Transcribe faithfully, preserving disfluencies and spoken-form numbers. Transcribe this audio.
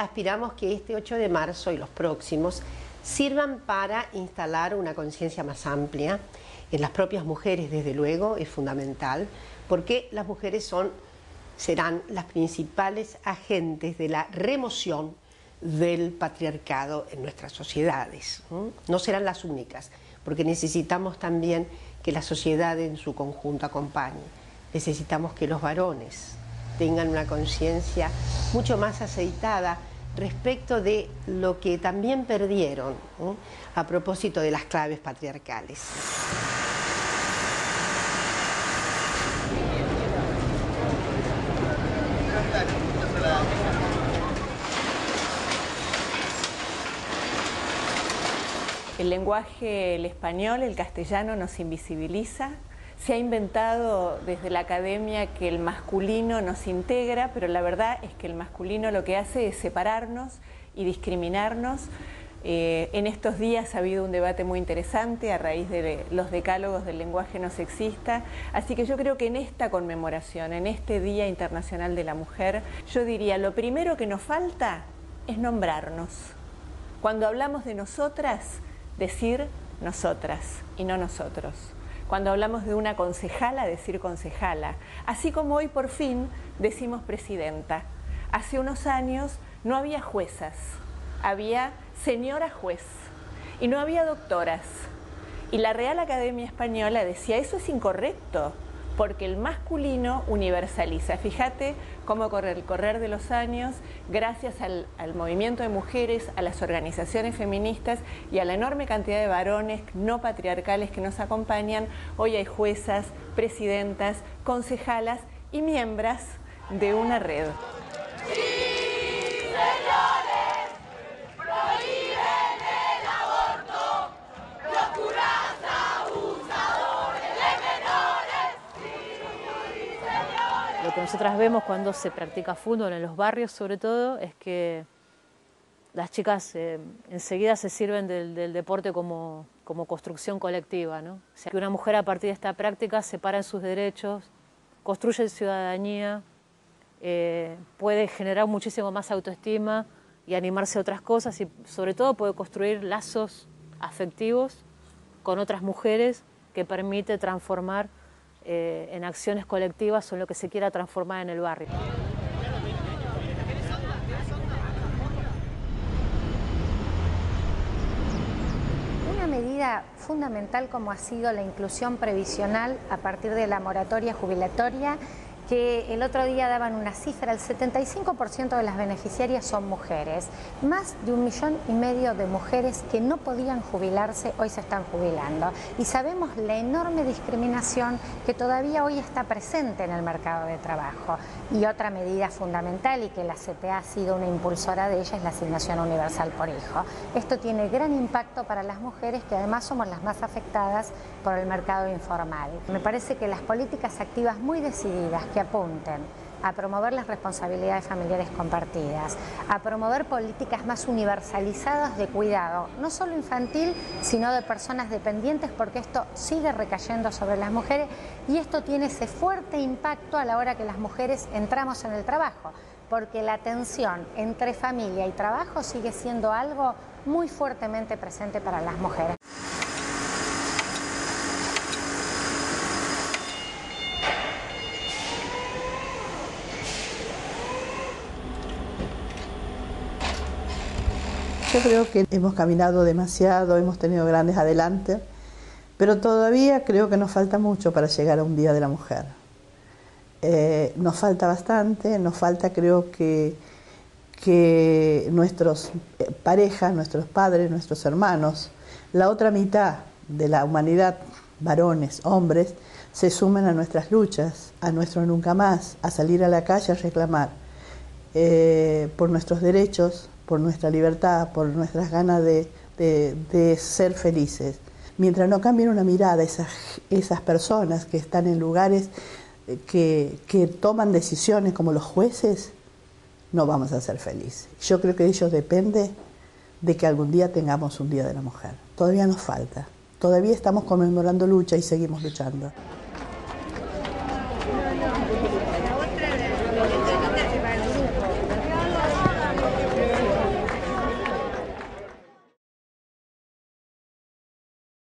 aspiramos que este ocho de marzo y los próximos sirvan para instalar una conciencia más amplia en las propias mujeres, desde luego, es fundamental, porque las mujeres son, serán las principales agentes de la remoción del patriarcado en nuestras sociedades. No serán las únicas, porque necesitamos también que la sociedad en su conjunto acompañe. Necesitamos que los varones tengan una conciencia mucho más aceitada respecto de lo que también perdieron, ¿eh? a propósito de las claves patriarcales. El lenguaje, el español, el castellano nos invisibiliza. Se ha inventado desde la academia que el masculino nos integra, pero la verdad es que el masculino lo que hace es separarnos y discriminarnos. Eh, en estos días ha habido un debate muy interesante a raíz de los decálogos del lenguaje no sexista, así que yo creo que en esta conmemoración, en este Día Internacional de la Mujer, yo diría, lo primero que nos falta es nombrarnos. Cuando hablamos de nosotras, decir nosotras y no nosotros. Cuando hablamos de una concejala, decir concejala. Así como hoy por fin decimos presidenta. Hace unos años no había juezas, había señora juez y no había doctoras. Y la Real Academia Española decía, eso es incorrecto, porque el masculino universaliza. Fíjate cómo con el correr de los años, gracias al, al movimiento de mujeres, a las organizaciones feministas y a la enorme cantidad de varones no patriarcales que nos acompañan, hoy hay juezas, presidentas, concejalas y miembros de una red. ¡Sí, señores! ¡Prohíben el aborto! ¡Los curas abusadores de menores! ¡Sí, señores! Lo que nosotras vemos cuando se practica fútbol en los barrios, sobre todo, es que las chicas eh, enseguida se sirven del, del deporte como, como construcción colectiva, ¿no? O sea, que una mujer a partir de esta práctica se para en sus derechos, construye ciudadanía, eh, puede generar muchísimo más autoestima y animarse a otras cosas y sobre todo puede construir lazos afectivos con otras mujeres que permite transformar eh, en acciones colectivas o en lo que se quiera transformar en el barrio. Una medida fundamental como ha sido la inclusión previsional a partir de la moratoria jubilatoria, que el otro día daban una cifra, el setenta y cinco por ciento de las beneficiarias son mujeres. Más de un millón y medio de mujeres que no podían jubilarse hoy se están jubilando. Y sabemos la enorme discriminación que todavía hoy está presente en el mercado de trabajo. Y otra medida fundamental, y que la C T A ha sido una impulsora de ella, es la asignación universal por hijo. Esto tiene gran impacto para las mujeres, que además somos las más afectadas por el mercado informal. Me parece que las políticas activas muy decididas que apunten a promover las responsabilidades familiares compartidas, a promover políticas más universalizadas de cuidado, no solo infantil, sino de personas dependientes, porque esto sigue recayendo sobre las mujeres y esto tiene ese fuerte impacto a la hora que las mujeres entramos en el trabajo, porque la tensión entre familia y trabajo sigue siendo algo muy fuertemente presente para las mujeres. Yo creo que hemos caminado demasiado, hemos tenido grandes adelantos, pero todavía creo que nos falta mucho para llegar a un Día de la Mujer. Eh, nos falta bastante, nos falta creo que, que nuestros parejas, nuestros padres, nuestros hermanos, la otra mitad de la humanidad, varones, hombres, se sumen a nuestras luchas, a nuestro nunca más, a salir a la calle a reclamar eh, por nuestros derechos, por nuestra libertad, por nuestras ganas de, de, de ser felices. Mientras no cambien una mirada esas, esas personas que están en lugares que, que toman decisiones como los jueces, no vamos a ser felices. Yo creo que de ellos depende de que algún día tengamos un Día de la Mujer. Todavía nos falta. Todavía estamos conmemorando lucha y seguimos luchando.